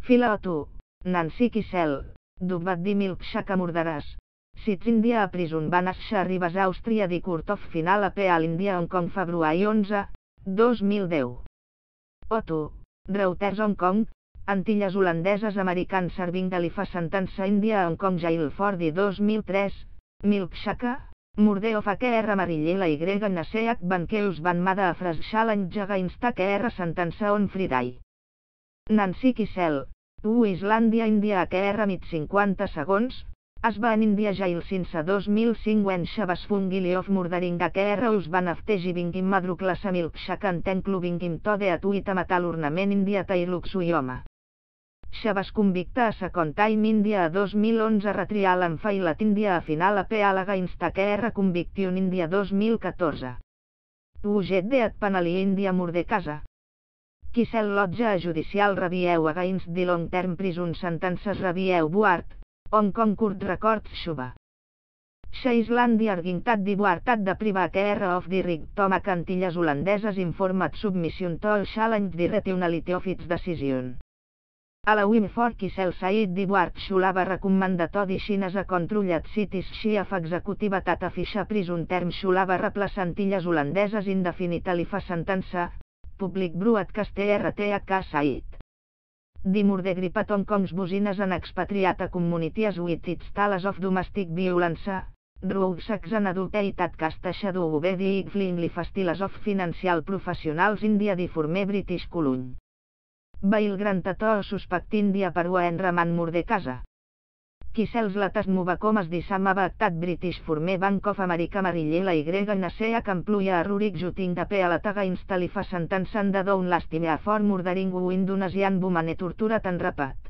Fila o tu, Nancy Kissel, Dubbat di Milkshake Murderers. Sits India a prison Banasha Ribas Àustria di Court of Final Appeal India Hong Kong Februari 11, 2010. O tu, Reuters Hong Kong, Antilles Holandeses Americans Serving Alifa Sentence India Hong Kong Jail for the 2003, Milkshake, Murder of AKR Marillela YNCH Banqueus Van Mada Afras Challenge Against AKR Sentence on Friday. Nancy Kissel, Islàndia India AKR mit 50 segons, es va en India Jail since 2005 when Shabas Fungili of Murdering AKR us van aftegi vingim madruklasa Milkshake antenclu vingim tode atuita matal ornament India Tailuxuyoma. Shabas convicta a second time India a 2011 retrial en failat India a final appeal against AKR conviction India 2014. Uget de at penali India murder casa. Kissel lodge a judicial review against the long term prison sentences review board, Hong Kong Court Records Shuba. Islàndia argintat dibuartat de priva AKR of the Rig Tomac Antilles Holandeses informat submission to challenge the rationality of its decision. Allowing for Kissel Said dibuart Shulava recommandatori Xines a controllat cities Chief executive tata fixa prison term Shulava replaça Antilles Holandeses indefinitely fa sentence, public broadcast RTHK Said. The murder gripat Hong Kong's bosines and expatriate communities with its tales of domestic violence, drug sex and adulterated caste shadow the igflingly fastiles of financial professionals India di former British Coluny. Bail grantato suspect India per enraman murder casa. Kissels latas movacomas di Samabactat British former Bank of America Marillela YNCH employa a Rurik Juting de P a la taga instali fa sentence de down lastime a for murdering Indonesian woman tortura tan rapat.